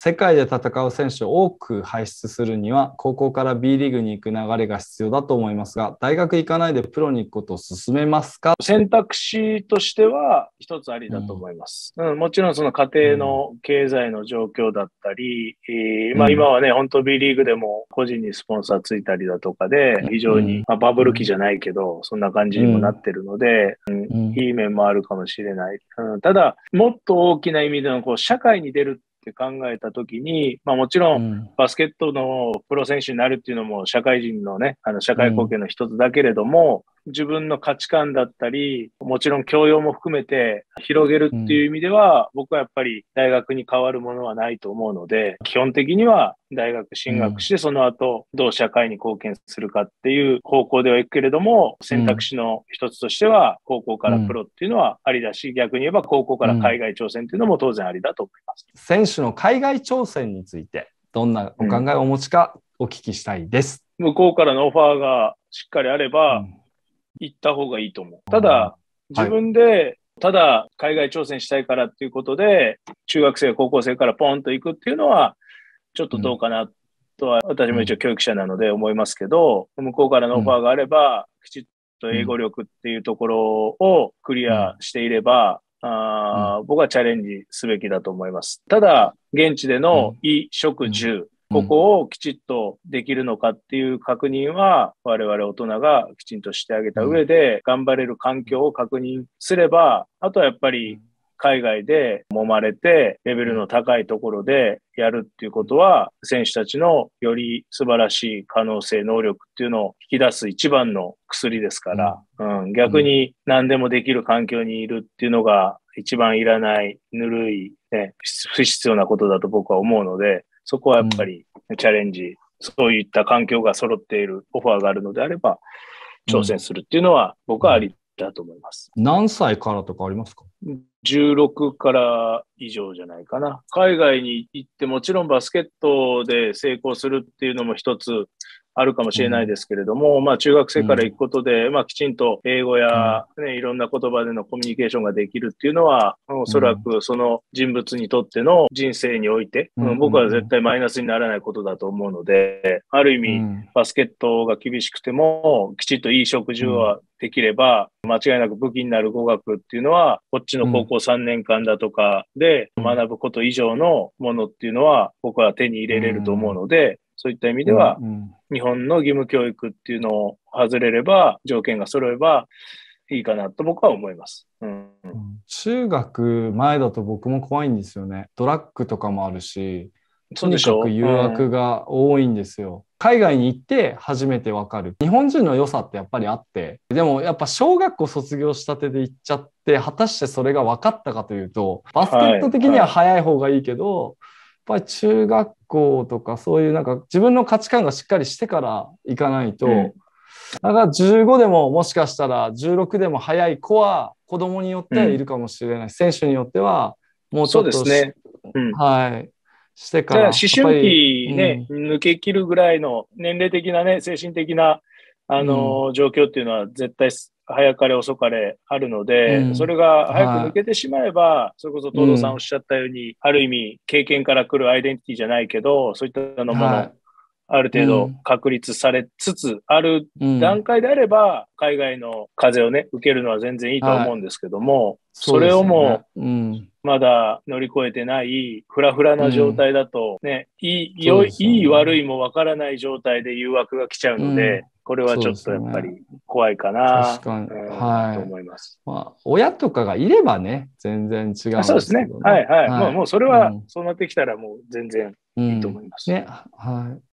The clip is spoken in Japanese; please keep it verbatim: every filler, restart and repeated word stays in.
世界で戦う選手を多く輩出するには、高校から B リーグに行く流れが必要だと思いますが、大学行かないでプロに行くことを勧めますか？ 選択肢としては一つありだと思います。うん、うん、もちろんその家庭の経済の状況だったり、えーまあ、今はね、本当 B リーグでも個人にスポンサーついたりだとかで、非常に、まあ、バブル期じゃないけど、そんな感じにもなってるので、うん、いい面もあるかもしれない。うん、ただ、もっと大きな意味でのこう社会に出るって考えたときに、まあもちろんバスケットのプロ選手になるっていうのも社会人のね、あの社会貢献の一つだけれども、自分の価値観だったり、もちろん教養も含めて広げるっていう意味では、僕はやっぱり大学に変わるものはないと思うので、基本的には大学進学してその後どう社会に貢献するかっていう方向では行くけれども、選択肢の一つとしては高校からプロっていうのはありだし、逆に言えば高校から海外挑戦っていうのも当然ありだと思います。 選手の海外挑戦についてどんなお考えをお持ちかお聞きしたいです。 うん、向こうからのオファーがしっかりあれば、うん行った方がいいと思う。ただ、自分で、ただ海外挑戦したいからっていうことで、中学生、高校生からポンと行くっていうのは、ちょっとどうかなとは、私も一応教育者なので思いますけど、向こうからのオファーがあれば、きちっと英語力っていうところをクリアしていれば、あ僕はチャレンジすべきだと思います。ただ、現地での衣食住、ここをきちっとできるのかっていう確認は、我々大人がきちんとしてあげた上で、頑張れる環境を確認すれば、あとはやっぱり海外で揉まれて、レベルの高いところでやるっていうことは、選手たちのより素晴らしい可能性、能力っていうのを引き出す一番の薬ですから、うん、逆に何でもできる環境にいるっていうのが一番いらない、ぬるい、ね、不必要なことだと僕は思うので、そこはやっぱりチャレンジ、そういった環境が揃っているオファーがあるのであれば、挑戦するっていうのは僕はありだと思います。 何歳からとかありますか？ じゅうろくから以上じゃないかな。海外に行ってもちろんバスケットで成功するっていうのも一つあるかもしれないですけれども、うん、まあ中学生から行くことで、うん、まあきちんと英語や、ね、いろんな言葉でのコミュニケーションができるっていうのは、おそらくその人物にとっての人生において、うん、僕は絶対マイナスにならないことだと思うので、ある意味、うん、バスケットが厳しくても、きちっといい食事はできれば、間違いなく武器になる語学っていうのは、こっちの高校さんねんかんだとかで学ぶこと以上のものっていうのは、僕は手に入れれると思うので、そういった意味では、日本の義務教育っていうのを外れれば、条件が揃えばいいかなと僕は思います。うん、 中学前だと僕も怖いんですよね。ドラッグとかもあるし、とにかく誘惑が多いんですよ。うん、海外に行って初めてわかる。日本人の良さってやっぱりあって、でもやっぱ小学校卒業したてで行っちゃって、果たしてそれが分かったかというと、バスケット的には早い方がいいけど、はいはい、やっぱり中学校とかそういうなんか自分の価値観がしっかりしてから行かないと、うん、だからじゅうごでももしかしたらじゅうろくでも早い子は子供によってはいるかもしれない。うん、選手によってはもうちょっと、 そうですね。うん、 はい。してから。 思春期ね、うん、抜け切るぐらいの年齢的なね、精神的な、あの、うん、状況っていうのは絶対早かれ遅かれあるので、うん、それが早く抜けてしまえば、はい、それこそ東堂さんおっしゃったように、うん、ある意味経験から来るアイデンティティじゃないけど、そういったのもの、はい、ある程度確立されつつある段階であれば、うん、海外の風をね、受けるのは全然いいと思うんですけども、はい、それをもう、うん、まだ乗り越えてない、フラフラな状態だとね、うん、いい、良い、いい悪いもわからない状態で誘惑が来ちゃうので、うん、これはちょっとやっぱり怖いかな、 確かに、 うん、 はい、 と思います。 まあ、親とかがいればね、全然違うんですけど、ね、 そうですね。はいはい。はい、もうもうそれは、そうなってきたらもう全然いいと思います。 うん、ね、はい。